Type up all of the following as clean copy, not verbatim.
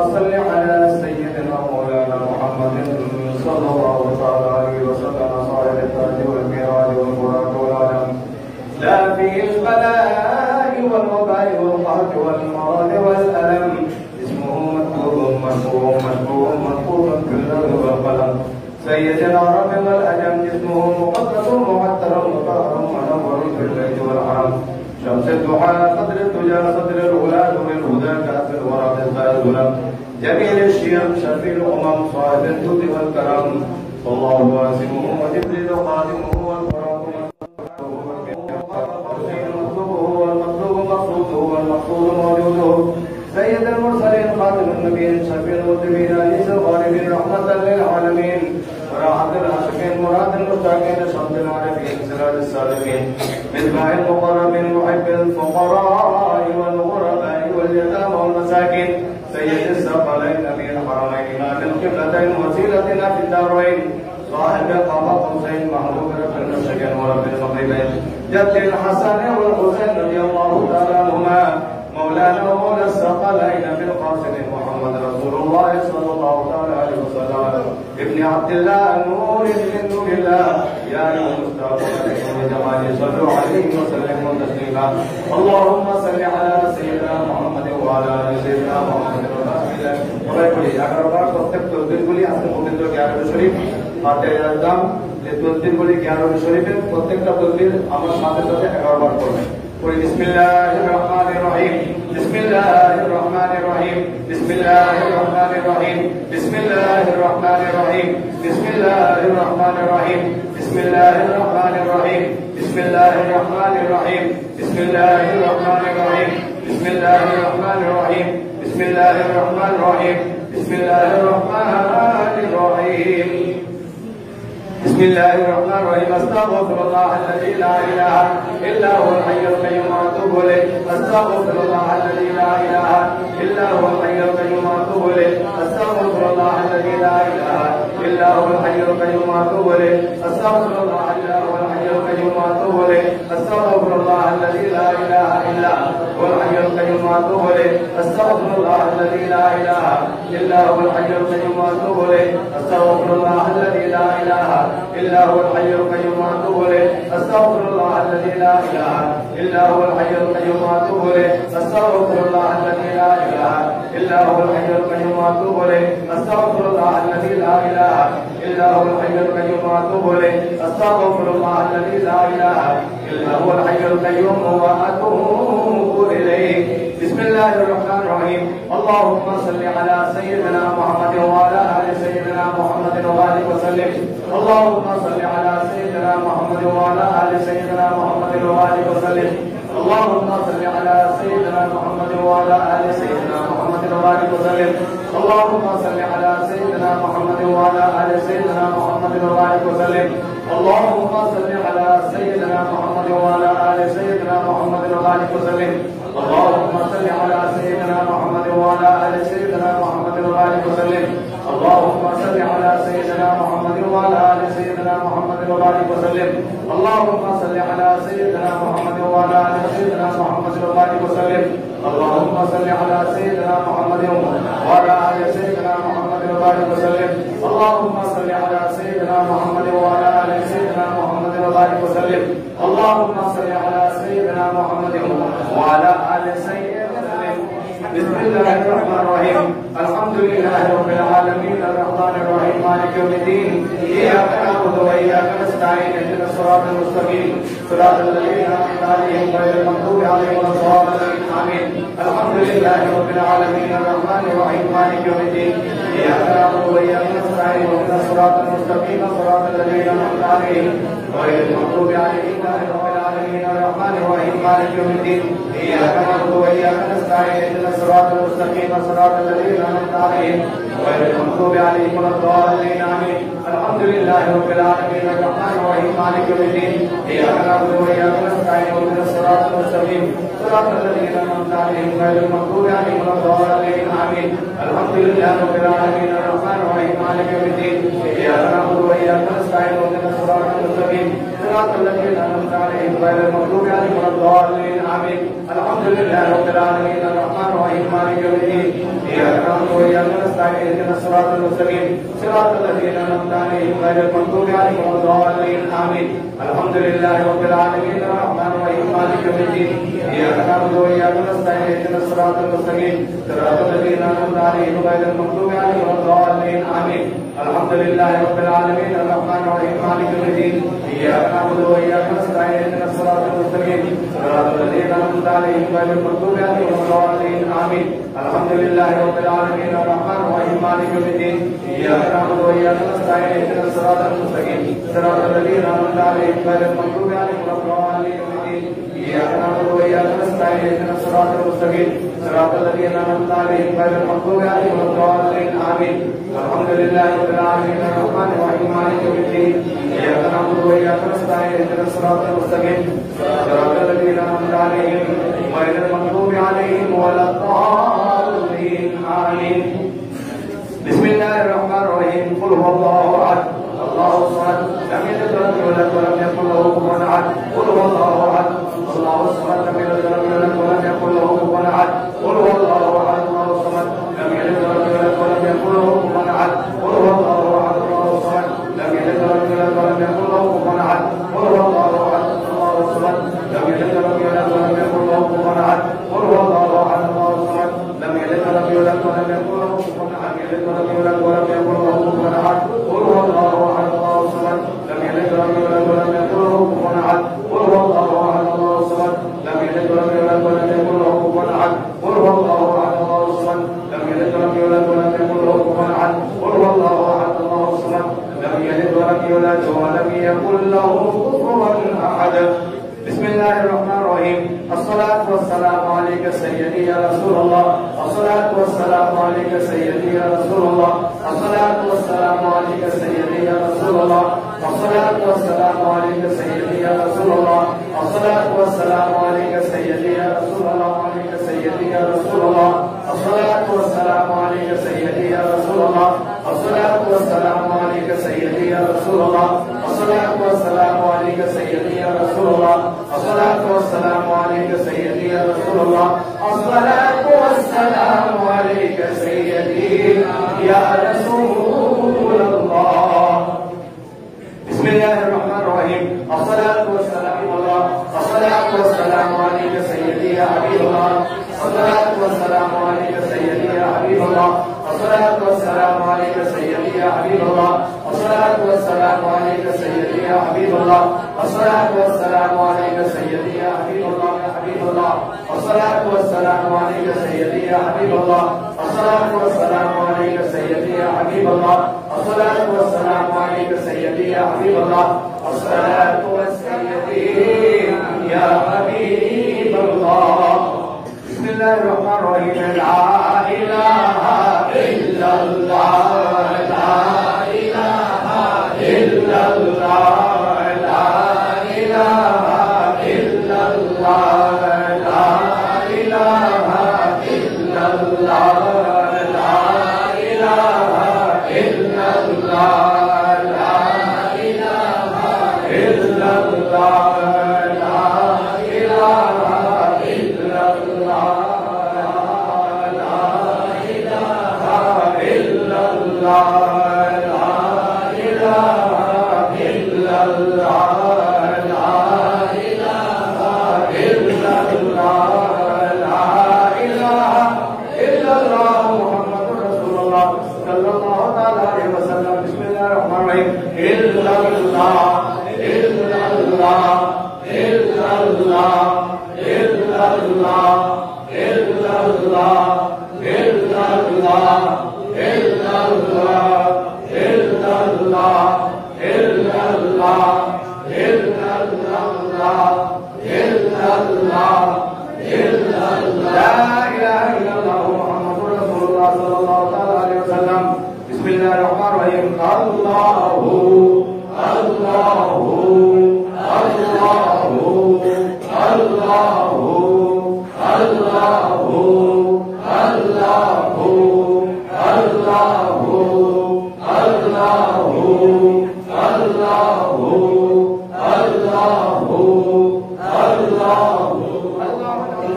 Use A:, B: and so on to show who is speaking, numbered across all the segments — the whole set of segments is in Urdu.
A: صل على سيدنا مولانا محمد صلى الله تعالى عليه وسلم صاحب التاج والميراج والبراق والعلم لا فيه البلاء والوباء والقهر والمرض والألم اسمه مكتوب مشهور مشهور مكتوب في اللوح والقلم سيد العرب والأجم جسمه مقدس معطر مطهر منور في الليل والحرم شمس الضحى قدر الدجى صدر الهدى نور الهدى كاف الورى مصباح الظلم جميل الشيم شفيع الأمم صاحب الجود والكرم الله واسمه وجبريل خادمه والبراق والمطلوب مقصوده والمقصود موجوده سيد المرسلين خاتم النبيين شفيع المذنبين انيس الغالبين رحمة للعالمين وراحة العاشقين مراد المشتاقين شمس العارفين سراج السالكين مصباح المقربين محب الفقراء والغرباء واليتامى والمساكين سيد الثقلين نبي الحرمين امام القبلتين وسيلتنا في الدارين صاحب قام قوسين محبوب رب المشرقين ورب المغربين جد الحسن والحسين رضي الله تعالى عنهما مولانا ومولى الثقلين بالقاسم محمد رسول الله صلى الله عليه وسلم ابن عبد الله نور من نور الله يا نور مستقبل جمال صلوا عليه وسلم تسليما اللهم صل على سيدنا محمد وعلى ال سيدنا محمد সবাই বলি 11 বার প্রত্যেক তকবীর বলি আজকে পবিত্র 11 শরীফ হাতে রাখলাম এই তকবীর বলি 11 শরীফের প্রত্যেকটা তকবীর আমার সাথে সাথে 11 বার করবেন قل بسم الله الرحمن الرحيم بسم الله الرحمن الرحيم بسم الله الرحمن الرحيم بسم الله الرحمن الرحيم بسم الله الرحمن الرحيم بسم الله الرحمن الرحيم بسم الله الرحمن الرحيم بسم الله الرحمن الرحيم بسم الله الرحمن الرحيم بسم الله الرحمن الرحيم بسم الله الرحمن الرحيم بسم الله الرحمن الرحيم استغفر الله الذي لا اله الا هو الحي القيوم واتوب اليه استغفر الله الذي لا اله الا هو الحي القيوم واتوب اليه استغفر الله الذي لا اله الا هو الحي القيوم واتوب اليه استغفر الله الا هو الحي القيوم واتوب اليه استغفر الله الذي لا اله الا هو الحي القيوم واتوب اليه استغفر الله الذي لا اله الا هو الحي القيوم واتوب اليه استغفر الله الذي لا اله إلا هو الحي القيوم وأتوب إليه أستغفر الله الذي لا إله إلا هو الحي القيوم وأتوب إليه أستغفر الله الذي لا إله إلا هو الحي القيوم وأتوب إليه أستغفر الله الذي لا إله إلا هو الحي القيوم وأتوب إليه أستغفر الله الذي لا إله إلا هو الحي القيوم وأتوب إليه بسم الله الرحمن الرحيم اللهم صل على سيدنا محمد وعلى آل سيدنا محمد وبارك وسلم اللهم صل على سيدنا محمد وعلى آل سيدنا محمد وبارك وسلم اللهم صل على سيدنا محمد وعلى آل سيدنا محمد وبارك وسلم اللهم صل على سيدنا محمد وعلى آل سيدنا محمد وبارك وسلم اللهم صل على سيدنا محمد وعلى آل سيدنا محمد وبارك وسلم اللهم صل على سيدنا محمد وعلى آل سيدنا محمد وبارك وسلم اللهم صل على سيدنا محمد وعلى آل سيدنا محمد وبارك وسلم اللهم صل على سيدنا محمد وعلى آل سيدنا محمد وبارك وسلم اللهم صل على سيدنا محمد وعلى آل سيدنا محمد وبارك وسلم اللهم صل على سيدنا محمد وعلى آل سيدنا محمد وبارك وسلم اللهم صل على سيدنا محمد وعلى آل سيدنا بسم الله الرحمن الرحيم الحمد لله رب العالمين الرحمن الرحيم مالك يوم الدين إياك نعبد وإياك نستعين اهدنا الصراط المستقيم صراط الذين أنعمت عليهم غير المغضوب عليهم ولا الضالين آمين الحمد لله رب العالمين الرحمن الرحيم مالك يوم الدين إياك نعبد وإياك نستعين اهدنا الصراط المستقيم صراط الذين أنعمت عليهم غير المغضوب عليهم ولا رب العالمين الرحمن الرحيم مالك يوم الدين إياك نعبد وإياك نستعين اهدنا الصراط المستقيم صراط الذين أنعمت عليهم غير المغضوب عليهم ولا الضالين آمين الحمد لله رب العالمين الرحمن الرحيم مالك يوم الدين إياك نعبد وإياك نستعين اهدنا الصراط المستقيم صراط الذين أنعمت عليهم غير المغضوب عليهم ولا الضالين آمين الحمد لله رب العالمين الرحمن الرحيم مالك يوم الدين إياك نعبد وإياك نستعين اهدنا الصراط المستقيم صراط الذين أنعمت عليهم غير المغضوب عليهم ولا الضالين آمين Alhamdulillahi Rabbil Alamin Ar-Rahmanir Rahim Maliki Yawmiddin Iyyaka na'budu wa iyyaka nasta'in Ihdinas siratal mustaqim Siratal ladzina an'amta 'alaihim ghairil maghdubi 'alaihim waladdallin Amin. Alhamdulillahi Rabbil Alamin Ar-Rahmanir Rahim Maliki Yawmiddin Iyyaka na'budu wa iyyaka nasta'in Ihdinas siratal mustaqim Siratal ladzina an'amta 'alaihim ghairil maghdubi 'alaihim waladdallin Amin. Alhamdulillahi Rabbil Alamin Ar-Rahmanir Rahim Maliki Yawmiddin Iyyaka na'budu wa iyyaka nasta'in Ihdinas siratal mustaqim Siratal ladzina an'amta 'alaihim ghairil maghdubi 'alaihim waladdallin Amin. Alhamdulillahi Rabbil Alamin Ar-Rahmanir Rahim Maliki Yawmiddin Iyyaka na'budu wa iyyaka nasta'in Ihdinas siratal mustaqim Siratal ladzina an'amta 'alaihim ghairil maghdubi 'alaihim waladdallin إياك نعبد وإياك نستعين اهدنا الصراط المستقيم صراط الذين أنعمت عليهم غير المغضوب عليهم ولا الضالين آمين. الحمد لله رب العالمين الرحمن الرحيم مالك يوم الدين إياك نعبد وإياك نستعين اهدنا الصراط المستقيم صراط الذين أنعمت عليهم غير المغضوب عليهم ولا الضالين آمين. بسم الله الرحمن الرحيم قل هو الله أحد الله الصمد لم يلد ولم يولد ولم يكن له كفوا أحد قل هو الله أحد الله الصمد لم يلد ولم يولد ولم يكن له كفوا أحد قل هو الله أحد الله الصمد لم يلد ولم يولد ولم يكن له كفوا أحد قل هو الله أحد الله الصمد لم يلد ولم يولد ولم يكن له كفوا أحد قل هو الله أحد الله الصمد لم يلد ولم يولد ولم يكن له كفوا أحد قل هو الله أحد الله الصمد لم يلد ولم يولد ولم يكن له كفوا أحد يلد ولم يولد ولم يكن له كفوا أحد قل هو الله أحد الله الصمد لم يلد ولم يولد ولم يكن له كفوا أحد قل هو الله أحد الله الصمد لم يلد ولم يولد ولم يكن له كفوا أحد قل هو الله أحد الله الصمد لم يلد ولم يولد ولم يكن له كفوا أحد قل هو الله أحد الله الصمد لم يلد ولم يولد ولم يكن له كفوا أحد. بسم الله الرحمن الرحيم. الصلاة والسلام عليك سيدي يا رسول الله. الصلاة والسلام عليك سيدي يا رسول الله. الصلاة والسلام عليك سيدي يا رسول الله. الصلاة والسلام عليك سيدي يا رسول الله. الصلاة والسلام عليك سيدي يا رسول الله. عليك سيدي يا رسول الله. الصلاة والسلام عليك سيدي يا رسول الله. الصلاة والسلام عليك سيدي يا رسول الله. الصلاة والسلام عليك سيدي يا رسول الله. الصلاة والسلام عليك سيدي يا رسول الله. الصلاة والسلام عليك سيدي يا رسول الله. بسم الله الرحمن الرحيم. الصلاة والسلام الله. الصلاة والسلام عليك سيدي يا حبيب الله. الصلاة والسلام عليك سيدي يا حبيب الله. الصلاة والسلام عليك سيدي يا حبيب الله. الصلاة والسلام عليك سيدي يا حبيب الله. الصلاة والسلام عليك سيدي يا حبيب الله يا حبيب الله. الصلاة والسلام عليك سيدي يا حبيب الله. الصلاة والسلام عليك سيدي يا حبيب الله. الصلاة والسلام عليك سيدي يا حبيب الله. الصلاة والسلام يا حبيب الله. بسم الله الرحمن الرحيم. لا إله إلا الله. لا إله إلا الله. لا إله إلا الله. لا إله إلا الله. لا إله إلا الله. لا إله إلا الله. لا إله إلا الله.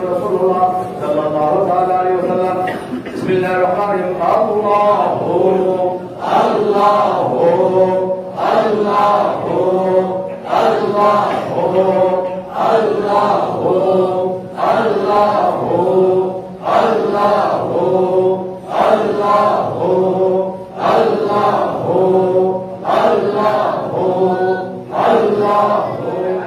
A: रसूलुल्लाह सल्लल्लाहु ताला अलैहि वसल्लम। बिस्मिल्लाहिर्रहमानिर्रहीम। अल्लाहु अल्लाहु अल्लाहु अल्लाहु अल्लाहु अल्लाहु अल्लाहु अल्लाहु अल्लाहु अल्लाहु।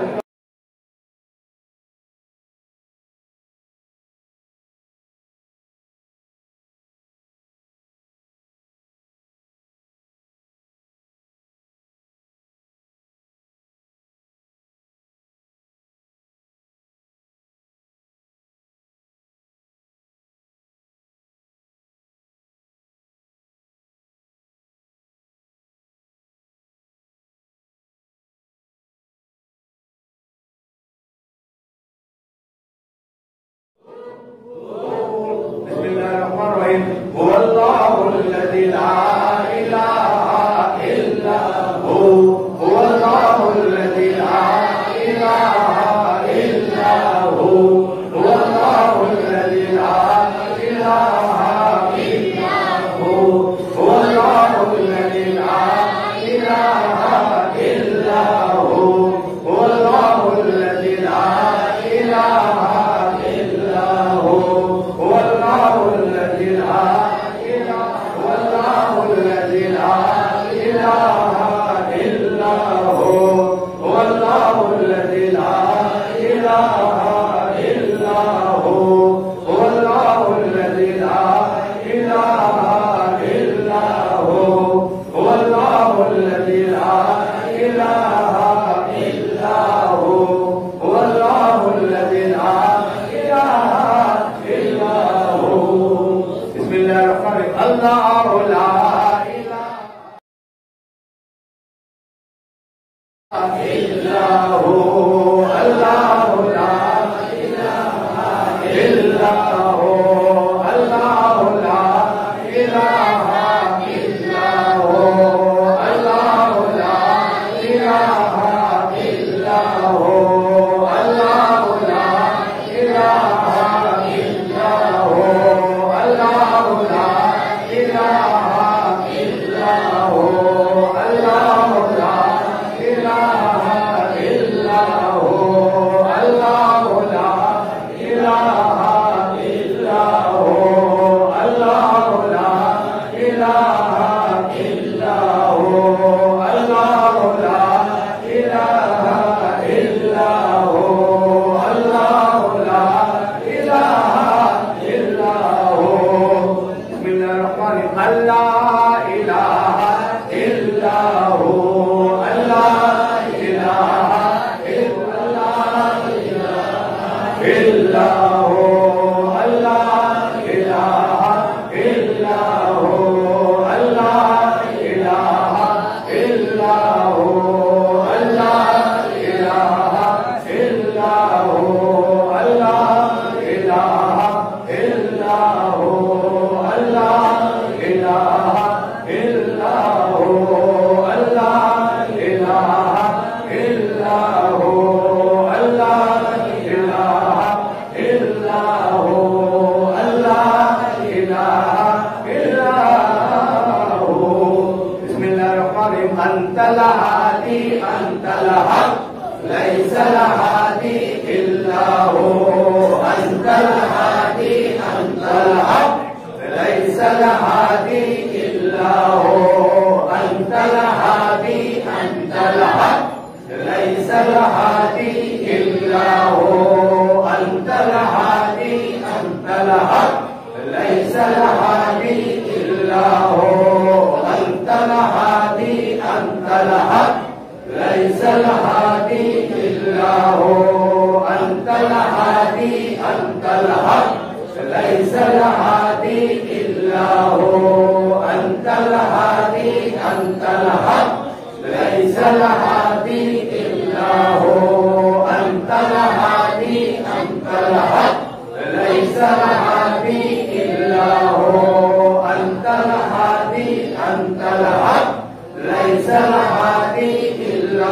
A: هو الله الذي لا إله إلا هو هو الله الذي لا إله إلا هو هو الله الذي لا إله إلا هو هو الله الذي لا إله إلا هو هو الله الذي لا إله إلا هو هو الله الذي لا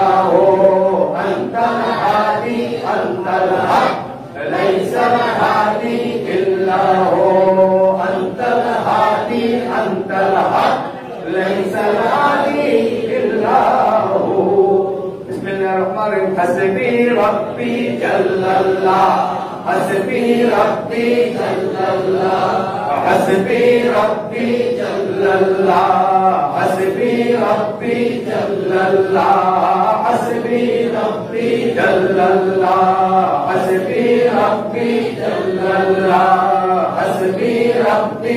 A: ليس الهادي जल्लल्लाह हस्बी रब्बी जल्लल्लाह हस्बी रब्बी जल्लल्लाह हस्बी रब्बी जल्लल्लाह हस्बी रब्बी जल्लल्लाह हस्बी रब्बी जल्लल्लाह हस्बी रब्बी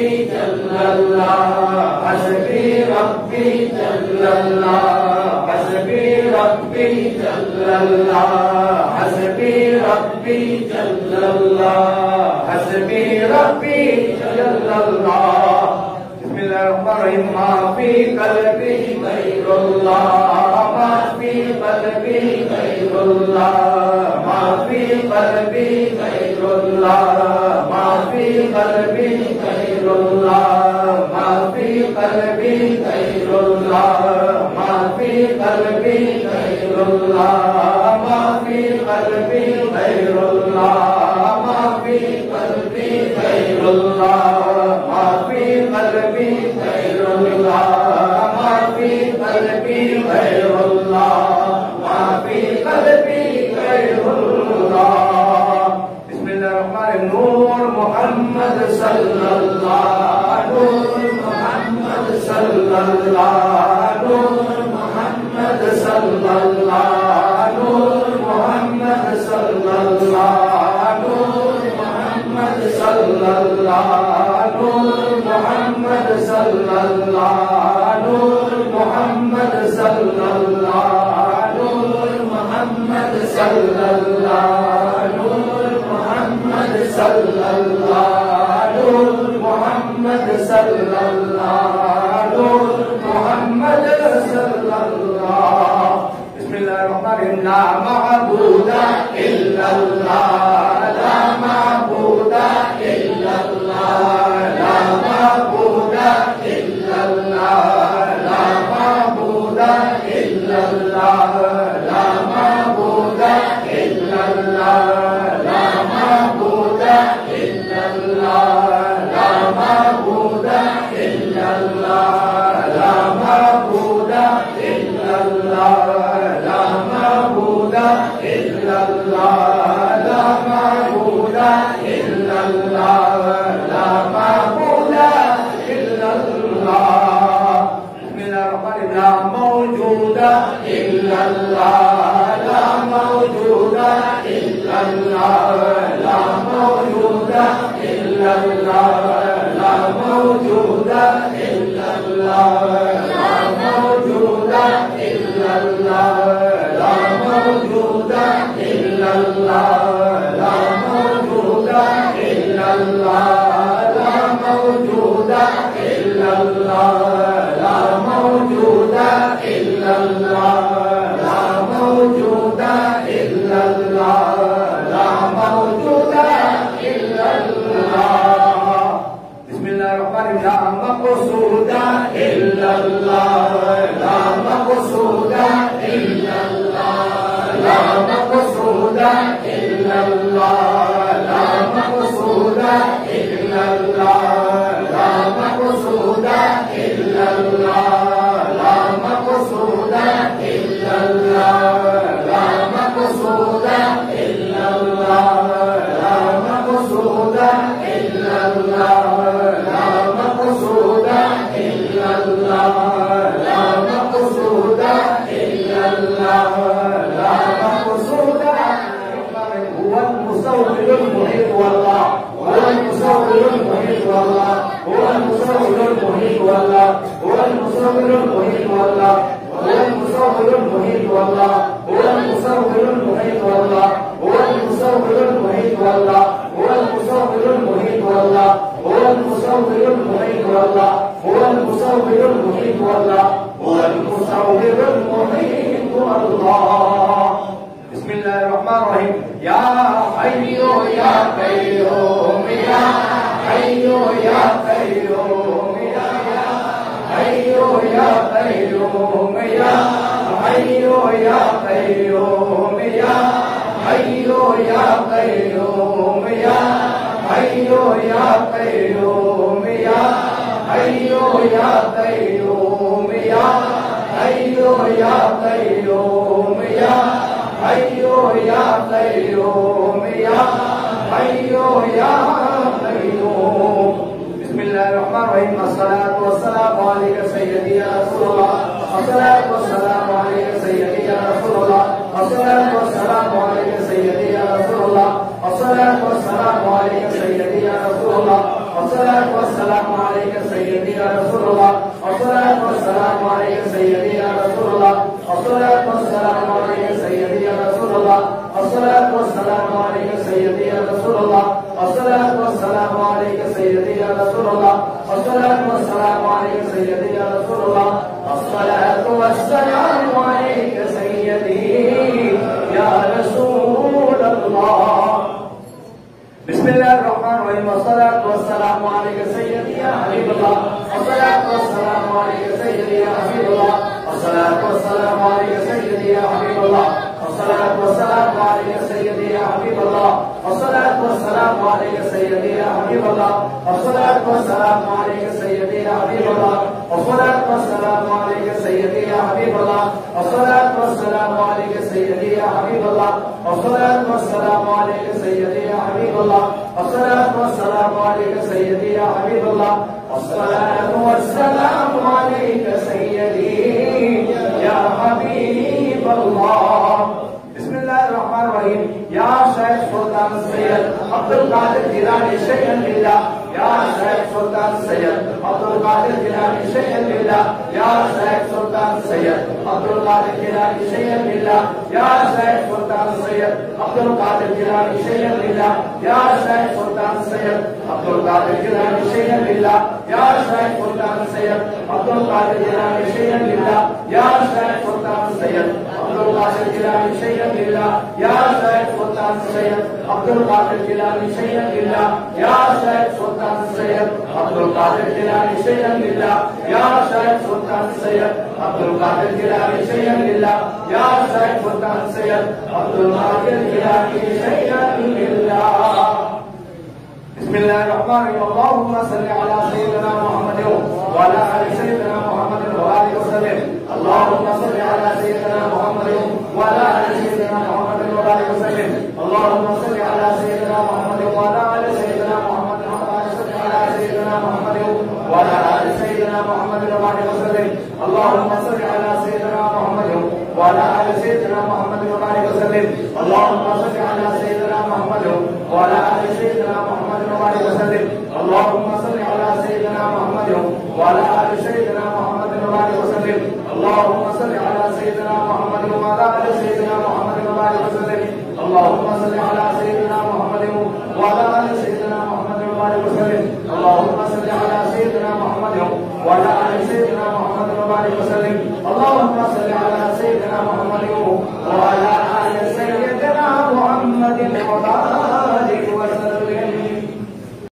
A: जल्लल्लाह हस्बी रब्बी जल्लल्लाह हस्बी रब्बी जल्लल्लाह हस्बी रब्बी जल्लल्लाह हस्बी रब्बी जल्लल्लाह बिस्मिल्लाहिर्रहमानिर्रहीम मा फी क़ल्बी गैरुल्लाह मा फी क़ल्बी गैरुल्लाह मा फी क़ल्बी गैरुल्लाह मा फी क़ल्बी गैरुल्लाह मा फी क़ल्बी गैरुल्लाह मा फी क़ल्बी गैरुल्लाह मा फी क़ल्बी गैरुल्लाह मा फी क़ल्बी गैरुल्लाह मा फी क़ल्बी गैरुल्लाह मा फी क़ल्बी गैरुल्लाह मा फी क़ल्बी गैरुल्लाह बिस्मिल्लाहिर्रहमानिर्रहीम नूर मोहम्मद सल्लल्लाह नूर मोहम्मद सल्लल्लाह नूर मोहम्मद सल्लल्लाह नूर मोहम्मद सल्लल्लाह नूर मोहम्मद सल्लल्लाह नूर मोहम्मद सल्लल्लाह नूर मोहम्मद सल्लल्लाह नूर मोहम्मद सल्लल्लाह नूर मोहम्मद सल्लल्लाह नूर मोहम्मद सल्लल्लाह नूर मोहम्मद सल्लल्लाह बिस्मिल्लाहिर्रहमानिर्रहीम ला मअबूदा इल्लल्लाह ला मअबूदा इल्लल्लाह ला मअबूदा इल्लल्लाह ला मअबूदा इल्लल्लाह ला मअबूदा इल्लल्लाह ला मअबूदा इल्लल्लाह ला मअबूदा इल्लल्लाह ला मअबूदा इल्लल्लाह ला मअबूदा इल्लल्लाह ला मअबूदा इल्लल्लाह ला मअबूदा इल्लल्लाह बिस्मिल्लाहिर्रहमानिर्रहीम ला मौजूदा इल्लल्लाह ला मौजूदा इल्लल्लाह ला मौजूदा इल्लल्लाह ला मौजूदा इल्लल्लाह ला मौजूदा इल्लल्लाह ला मौजूदा इल्लल्लाह ला मौजूदा इल्लल्लाह ला मौजूदा इल्लल्लाह ला मौजूदा इल्लल्लाह ला मौजूदा इल्लल्लाह ला मौजूदा इल्लल्लाह बिस्मिल्लाहिर्रहमानिर्रहीम ला मक़सूदा इल्लल्लाह ला मक़सूदा इल्लल्लाह ला मक़सूदा इल्लल्लाह ला मक़सूदा इल्लल्लाह ला मक़सूदा इल्लल्लाह ला मक़सूदा इल्लल्लाह ला मक़सूदा इल्लल्लाह ला मक़सूदा इल्लल्लाह ला मक़सूदा इल्लल्लाह ला मक़सूदा इल्लल्लाह ला मक़सूदा هو المصور المحيط والله هو المصور المحيط والله هو المصور المحيط والله هو المصور المحيط والله هو المصور المحيط والله هو المصور المحيط والله هو المصور المحيط والله هو المصور المحيط والله هو المصور المحيط والله هو المصور المحيط والله هو المصور المحيط والله بسم الله الرحمن الرحيم يا حي يا قيوم يا حي يا قيوم يا حي يا قيوم يا حي يا قيوم يا حي يا قيوم يا حي يا قيوم يا حي يا قيوم يا حي يا قيوم يا हय्यो या क़य्यूम या हय्यो या क़य्यूम। बिस्मिल्लाहिर्रहमानिर्रहीम। अस्सलातु वस्सलामु अलैका सय्यदी या रसूलल्लाह। अस्सलातु वस्सलामु अलैका सय्यदी या रसूलल्लाह। अस्सलातु वस्सलामु अलैका सय्यदी या रसूलल्लाह। अस्सलातु वस्सलामु अलैका सय्यदी या रसूलल्लाह। अस्सलातु वस्सलामु अलैका सय्यदी या रसूलल्लाह। अस्सलातु वस्सलामु अलैका सय्यदी या रसूलल्लाह। अस्सलातु वस्सलामु अलैका सय्यदी या रसूलल्लाह। अस्सलातु वस्सलामु अलैका सय्यदी या रसूलल्लाह। अस्सलातु वस्सलामु अलैका सय्यदी या रसूलल्लाह। अस्सलातु वस्सलामु अलैका सय्यदी या रसूलल्लाह। अस्सलातु वस्सलामु अलैका सय्यदी या रसूलल्लाह। बिस्मिल्लाहिर्रहमानिर्रहीम। अस्सलातु वस्सलामु अलैका सय्यदी या हबीबल्लाह। अस्सलातु वस्सलामु अलैका सय्यदी या हबीबल्लाह। अस्सलातु वस्सलामु अलैका सय्यदी या हबीबल्लाह। अस्सलातु वस्सलामु अलैका सय्यदी या हबीबल्लाह। अस्सलातु वस्सलामु अलैका सय्यदी या हबीबल्लाह। अस्सलातु वस्सलामु अलैका सय्यदी या हबीबल्लाह। अस्सलातु वस्सलामु अलैका सय्यदी या हबीबल्लाह। अस्सलातु वस्सलामु अलैका सय्यदी या हबीबल्लाह। अस्सलातु वस्सलामु अलैका सय्यदी या हबीबल्लाह। अस्सलातु वस्सलामु अलैका सय्यदी या हबीबल्लाह। अस्सलातु वस्सलामु अलैका सय्यदी या हबीबल्लाह। बिस्मिल्लाहिर्रहमानिर्रहीम। या शेख सुल्तान सैयद अब्दुल कादिर जिलानी शैखन लिल्लाह। या शेख सुल्तान सैयद अब्दुल कादिर जिलानी शैखन लिल्लाह। या शेख सुल्तान सैयद अब्दुल कादिर जिलानी शैखन लिल्लाह। या शेख सुल्तान सैयद अब्दुल कादिर जिलानी शैखन लिल्लाह। या शेख सुल्तान सैयद अब्दुल कादिर जिलानी शैखन लिल्लाह। या शेख सुल्तान सैयद अब्दुल कादिर जिलानी शैखन लिल्लाह। या शेख सुल्तान सैयद अब्दुल कादिर जिलानी शैखन लिल्लाह। या शेख सुल्तान सैयद अब्दुल कादिर जिलानी शैखन लिल्लाह। या शेख सुल्तान सैयद अब्दुल कादिर जिलानी शैखन लिल्लाह। या शेख सुल्तान सैयद अब्दुल कादिर जिलानी शैखन लिल्लाह। या शेख सुल्तान सैयद अब्दुल कादिर जिलानी शैखन लिल्लाह। बिस्मिल्लाहिर्रहमानिर्रहीम। अल्लाहुम्मा सल्लि अला सय्यिदिना मुहम्मदिन व अला आलि सय्यिदिना मुहम्मदिन व बारिक वसल्लिम। अल्लाहुम्मा सल्लि अला सय्यिदिना मुहम्मदिन व अला आलि सय्यिदिना मुहम्मदिन व बारिक वसल्लिम। अल्लाहुम्मा सल्लि अला सय्यिदिना मुहम्मदिन व अला आलि सय्यिदिना मुहम्मदिन व बारिक सल्लि अला सय्यिदिना मुहम्मदिन व अला आलि सय्यिदिना मुहम्मदिन व बारिक वसल्लिम। अल्लाहुम्मा सल्लि अला सय्यिदिना मुहम्मदिन व अला आलि सय्यिदिना मुहम्मदिन व बारिक वसल्लिम। अल्लाहुम्मा सल्लि अला सय्यिदिना मुहम्मदिन व अला आलि सय्यिदिना मुहम्मदिन व बारिक वसल्लिम। अल्लाहुम्मा सल्लि अला सय्यिदिना मुहम्मदिन व अला आलि सय्यिदिना मुहम्मदिन व बारिक वसल्लिम। अल्लाहुम्मा सल्लि अला सय्यिदिना मुहम्मदिन व अला आलि सय्यिदिना मुहम्मदिन व बारिक वसल्लिम। अल्लाहुम्मा सल्लि अला सय्यिदिना मुहम्मदिन व अला आलि सय्यिदिना मुहम्मदिन व बारिक वसल्लिम। अल्लाहुम्मा सल्लि अला सय्यिदिना मुहम्मदिन व अला आलि सय्यिदिना मुहम्मदिन व बारिक वसल्लिम। अल्लाहुम्मा सल्लि अला सय्यिदिना मुहम्मदिन व अला आलि सय्यिदिना मुहम्मदिन व